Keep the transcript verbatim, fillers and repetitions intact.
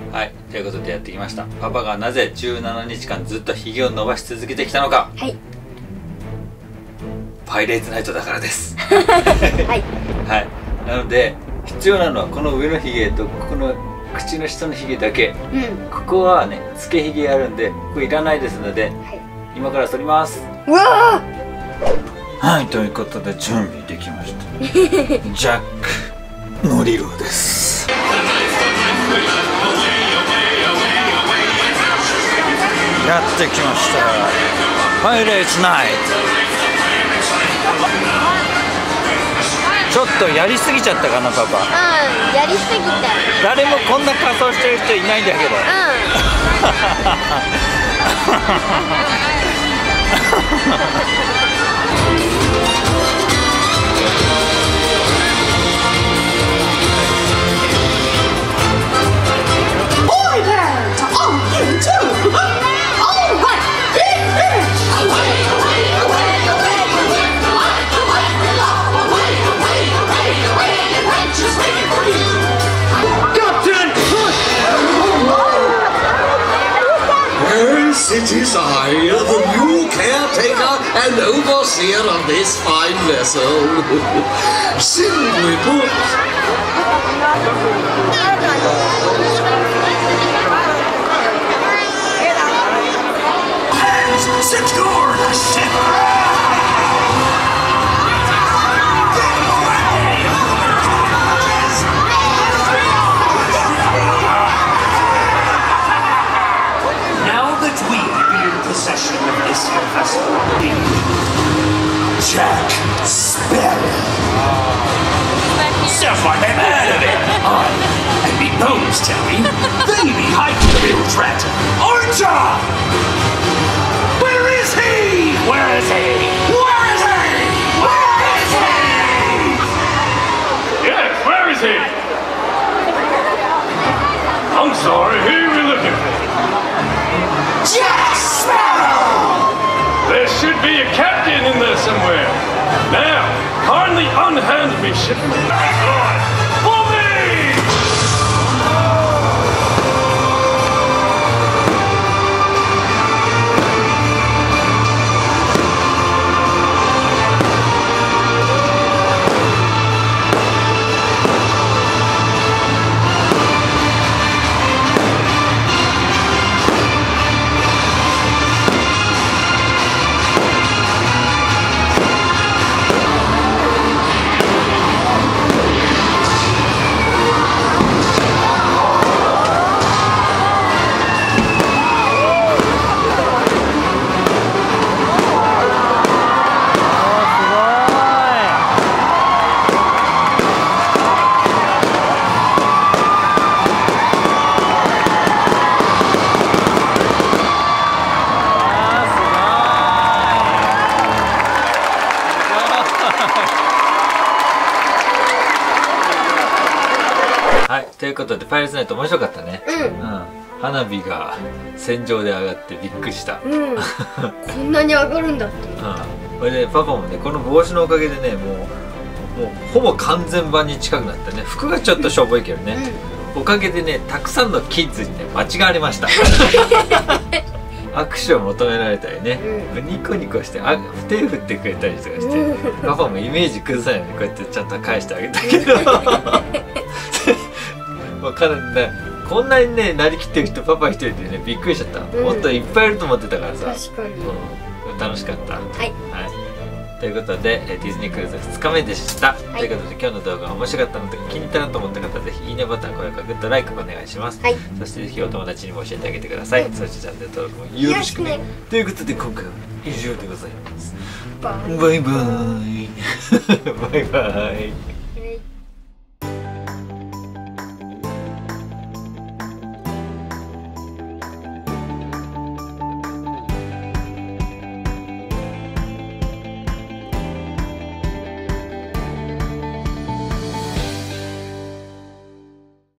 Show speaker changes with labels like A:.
A: はい、ということでやってきました。パパがなぜじゅうななにちかんずっとひげを伸ばし続けてきたのか。
B: はい。
A: パイレーツナイトだからです。
B: はい。
A: はい。なので必要なのはこの上のひげとこの口の下のひげだけ。うん。ここはね、つけひげあるんでここいらないですので、はい、今から剃ります。
B: うわ
A: ー。はい、ということで準備できました。ジャックノリローです。やってきましたパイレーツナイト。ちょっとやりすぎちゃったかなパパ。うん、
B: やりすぎた。
A: 誰もこんな仮装してる人いないんだけど。
C: It is I, the new caretaker and overseer of this fine vessel. Simply put. Secure the ship! Possession of this vessel. Jack Sparrow. Sounds like I'm out of it. I and me bones tell me they be hiding the real threat. Archer! Where is he? Where is he? Where is he? Where is he? Yes, where is he? I'm sorry, who are we looking for? Jack Sparrow! There should be a captain in there somewhere. Now, kindly unhand me, shipman. For me!
A: はい、ということでパイレーツナイト面白かったね。うん、うん、花火が戦場で上がってびっくりした。うん、
B: こんなに上がるんだって。うん、
A: これでパパもねこの帽子のおかげでねもうもうほぼ完全版に近くなったね。服がちょっとしょぼいけどね、うん、おかげでねたくさんのキッズにね間違われました。握手を求められたりね、うん、ニコニコしてあ手振ってくれたりとかして、うん、パパもイメージ崩さないようにこうやってちゃんと返してあげたけどまあかなりねこんなにねなりきってる人パパ一人でねびっくりしちゃった、うん、もっといっぱいいると思ってたからさ。
B: 確かに、
A: うん、楽しかった。はい、
B: はい、
A: ということでディズニークルーズふつかめでした、はい、ということで今日の動画が面白かったのとか気に入ったなと思った方はぜひいいねボタン、高評価、グッド、ライクお願いします、はい、そしてぜひお友達にも教えてあげてください、うん、そしてチャンネル登録もよろしくね、ということで今回は以上でございます。バイバイバイバイバイ